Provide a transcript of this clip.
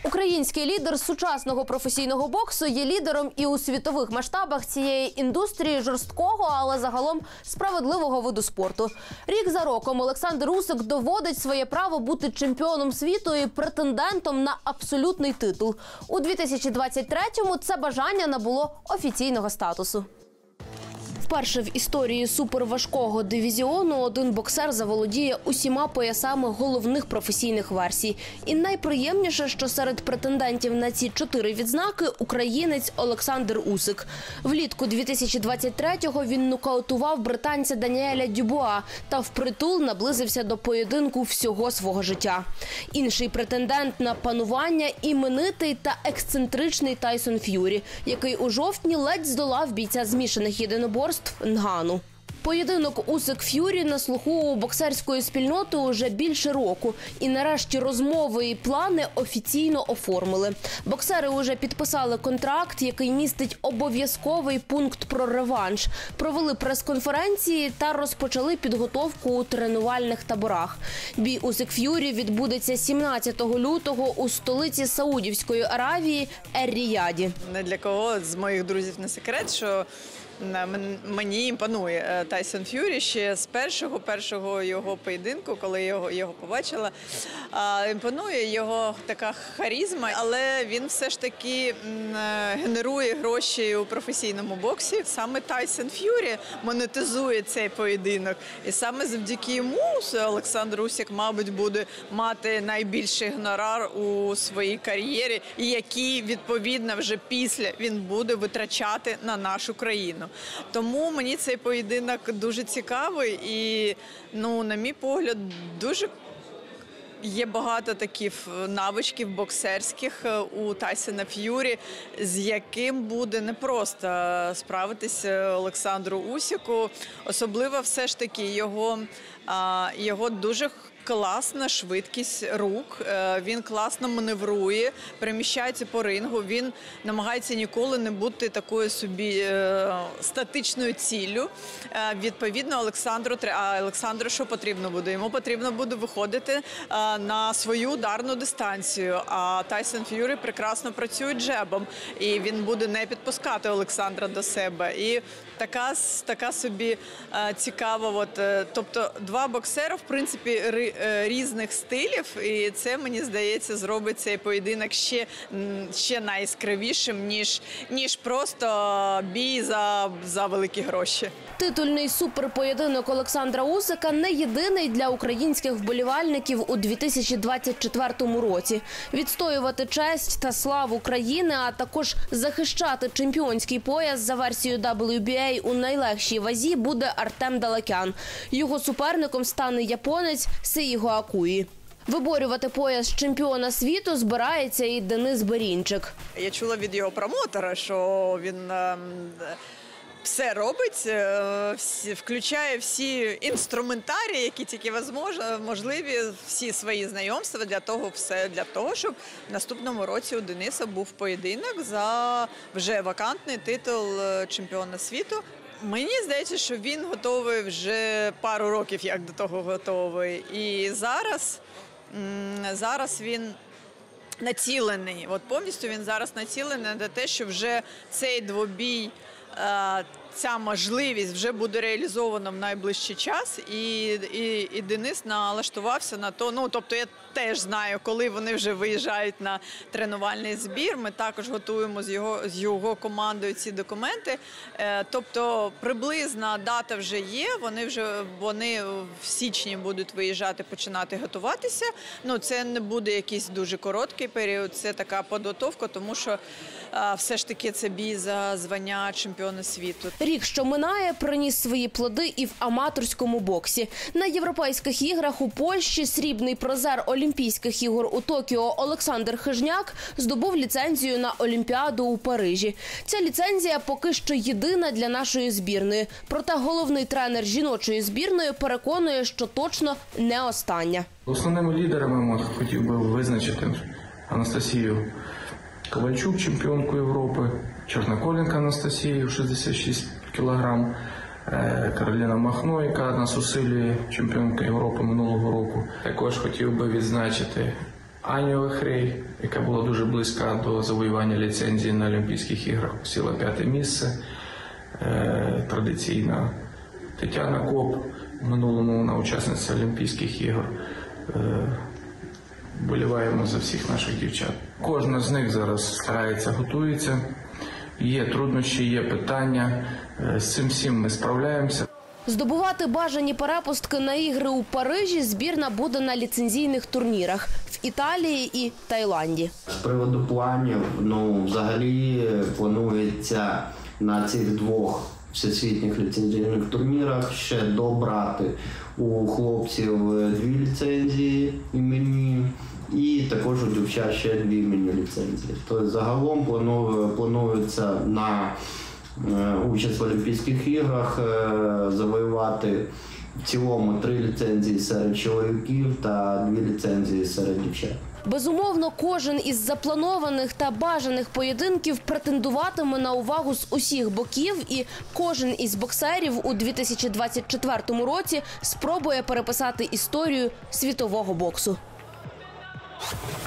Український лідер сучасного професійного боксу є лідером і у світових масштабах цієї індустрії жорсткого, але загалом справедливого виду спорту. Рік за роком Олександр Усик доводить своє право бути чемпіоном світу і претендентом на абсолютний титул. У 2023-му це бажання набуло офіційного статусу. Вперше в історії суперважкого дивізіону один боксер заволодіє усіма поясами головних професійних версій. І найприємніше, що серед претендентів на ці 4 відзнаки – українець Олександр Усик. Влітку 2023-го він нокаутував британця Даніеля Дюбуа та впритул наблизився до поєдинку всього свого життя. Інший претендент на панування – іменитий та ексцентричний Тайсон Ф'юрі, який у жовтні ледь здолав бійця змішаних єдиноборств Нгану. Поєдинок Усик-Ф'юрі на слуху у боксерської спільноти уже більше року. І нарешті розмови і плани офіційно оформили. Боксери уже підписали контракт, який містить обов'язковий пункт про реванш. Провели прес-конференції та розпочали підготовку у тренувальних таборах. Бій Усик-Ф'юрі відбудеться 17 лютого у столиці Саудівської Аравії Ер-Ріяді. Не для кого з моїх друзів не секрет, що мені імпонує Тайсон Ф'юрі ще з першого його поєдинку, коли його побачила. Імпонує його така харизма, але він все ж таки генерує гроші у професійному боксі. Саме Тайсон Ф'юрі монетизує цей поєдинок. І саме завдяки йому Олександр Усик, мабуть, буде мати найбільший гонорар у своїй кар'єрі, і який, відповідно, вже після він буде витрачати на нашу країну. Тому мені цей поєдинок дуже цікавий і, на мій погляд, дуже є багато таких навичків боксерських у Тайсона Ф'юрі, з яким буде непросто справитися Олександру Усику. Особливо все ж таки його дуже класна швидкість рук, він класно маневрує, переміщається по рингу, він намагається ніколи не бути такою собі статичною ціллю. Відповідно, Олександру що потрібно буде? Йому потрібно буде виходити на свою ударну дистанцію, а Тайсон Ф'юрі прекрасно працює джебом, і він буде не підпускати Олександра до себе. І така собі цікава, тобто два боксери, в принципі, різних стилів, і це, мені здається, зробить цей поєдинок ще найяскравішим, ніж просто бій за великі гроші. Титульний суперпоєдинок Олександра Усика не єдиний для українських вболівальників у 2024 році. Відстоювати честь та славу країни, а також захищати чемпіонський пояс за версією WBA у найлегшій вазі буде Артем Далакян. Його суперником стане японець Сеїго Акуї. Виборювати пояс чемпіона світу збирається і Денис Берінчик. Я чула від його промоутера, що він все робить, включає всі інструментарії, які тільки можливі, всі свої знайомства для того, щоб в наступному році у Дениса був поєдинок за вже вакантний титул чемпіона світу. Мені здається, що він готовий вже пару років, як до того готовий. І зараз він націлений, повністю він зараз націлений на те, що вже цей двобій, ця можливість вже буде реалізована в найближчий час, і Денис налаштувався на то. Тобто я теж знаю, коли вони вже виїжджають на тренувальний збір. Ми також готуємо з його командою ці документи. Тобто приблизна дата вже є, вони в січні будуть виїжджати, починати готуватися. Це не буде якийсь дуже короткий період, це така підготовка, тому що все ж таки це бій за звання чемпіона світу. Рік, що минає, приніс свої плоди і в аматорському боксі. На Європейських іграх у Польщі срібний призер Олімпійських ігор у Токіо Олександр Хижняк здобув ліцензію на Олімпіаду у Парижі. Ця ліцензія поки що єдина для нашої збірної. Проте головний тренер жіночої збірної переконує, що точно не остання. Основними лідерами хотів би визначити Анастасію Ковальчук, чемпіонку Європи, Чорноколенко Анастасію, 66 кг, Кароліна Махно, яка нас усилює, чемпіонка Європи минулого року. Також хотів би відзначити Аню Вихрей, яка була дуже близька до завоювання ліцензії на Олімпійських іграх, посіла 5-те місце. Традиційна Тетяна Коп, в минулому вона учасниця Олімпійських ігор. Вболіваємо за всіх наших дівчат. Кожна з них зараз старається, готується. Є труднощі, є питання. З цим всім ми справляємося. Здобувати бажані перепустки на ігри у Парижі збірна буде на ліцензійних турнірах в Італії і Таїланді. З приводу планів, взагалі планується на цих 2 всесвітніх ліцензійних турнірах ще добрати у хлопців 2 ліцензії іменні і також у дівчат ще 2 іменні ліцензії. Тобто загалом планується на участь в Олімпійських іграх завоювати в цілому 3 ліцензії серед чоловіків та 2 ліцензії серед дівчат. Безумовно, кожен із запланованих та бажаних поєдинків претендуватиме на увагу з усіх боків, і кожен із боксерів у 2024 році спробує переписати історію світового боксу.